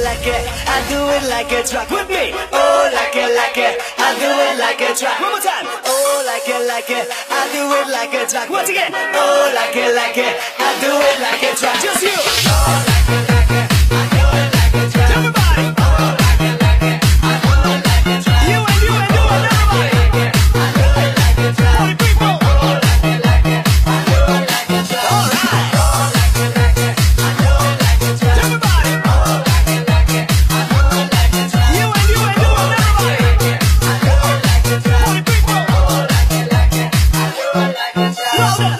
like it, I do it like a track with me. Oh, like it, I do it like a track. One more time. Oh, like it, I do it like a track. Once again. Oh, like it, I do it like a track. Just you. Oh, like it, I do it like a track. Everybody. Oh, like it, I do it like a track. You and everybody. I do it like a track. Party people. Oh, like it, I do it like a track. All right. Oh, like it, I do it like a track. Everybody. Oh, like it, I do it like a track. You and everybody. I do it like a track. Party people. Oh, like it, I do it like a track. Louder.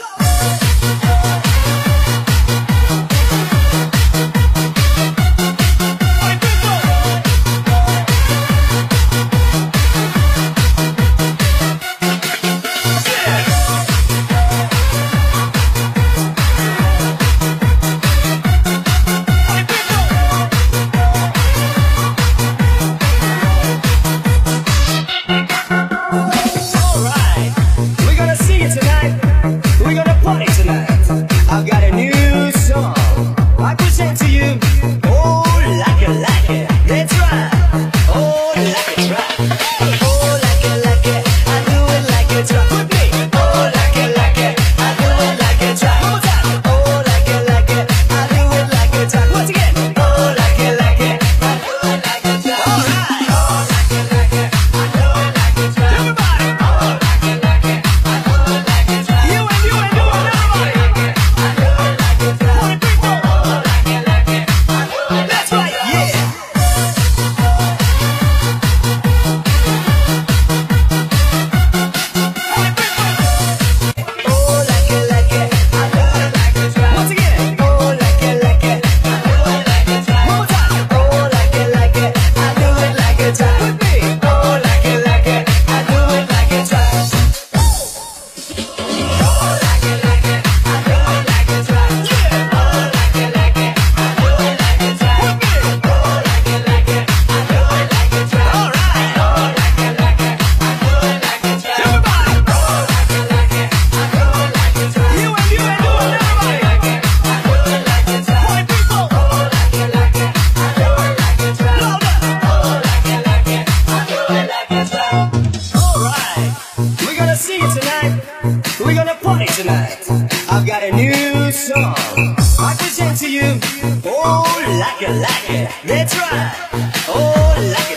I've got a new song I present to you. Oh, like it, that's right. Oh, like it.